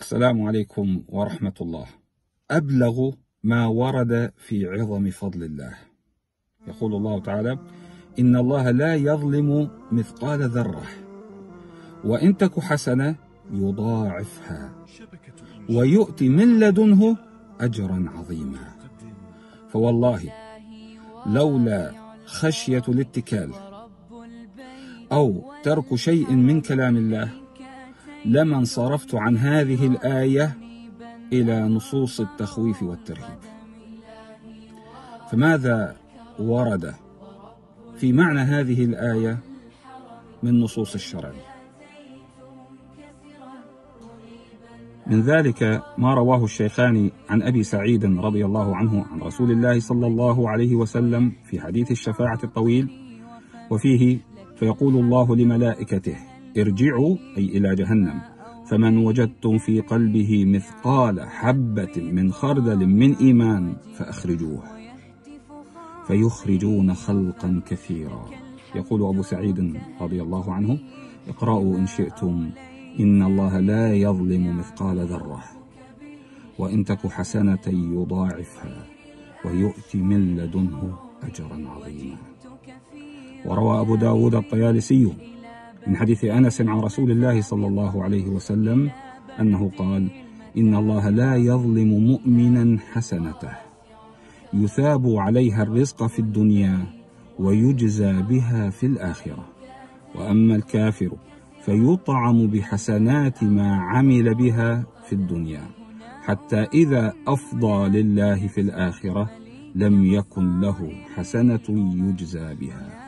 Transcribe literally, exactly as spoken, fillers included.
السلام عليكم ورحمة الله. أبلغ ما ورد في عظم فضل الله. يقول الله تعالى: إن الله لا يظلم مثقال ذرة وإن تك حسنة يضاعفها ويؤتي من لدنه أجرا عظيما. فوالله لولا خشية الاتكال أو ترك شيء من كلام الله لما انصرفت عن هذه الآية إلى نصوص التخويف والترهيب. فماذا ورد في معنى هذه الآية من نصوص الشرع؟ من ذلك ما رواه الشيخان عن أبي سعيد رضي الله عنه عن رسول الله صلى الله عليه وسلم في حديث الشفاعة الطويل، وفيه: فيقول الله لملائكته: ارجعوا أي إلى جهنم، فمن وجدتم في قلبه مثقال حبة من خردل من إيمان فأخرجوه، فيخرجون خلقا كثيرا. يقول أبو سعيد رضي الله عنه: اقرأوا إن شئتم: إن الله لا يظلم مثقال ذرة وإن تك حسنة يضاعفها ويؤتي من لدنه أجرا عظيما. وروى أبو داود الطيالسي من حديث أنس عن رسول الله صلى الله عليه وسلم أنه قال: إن الله لا يظلم مؤمنا حسنته يثاب عليها الرزق في الدنيا ويجزى بها في الآخرة، وأما الكافر فيطعم بحسنات ما عمل بها في الدنيا حتى إذا أفضى لله في الآخرة لم يكن له حسنة يجزى بها.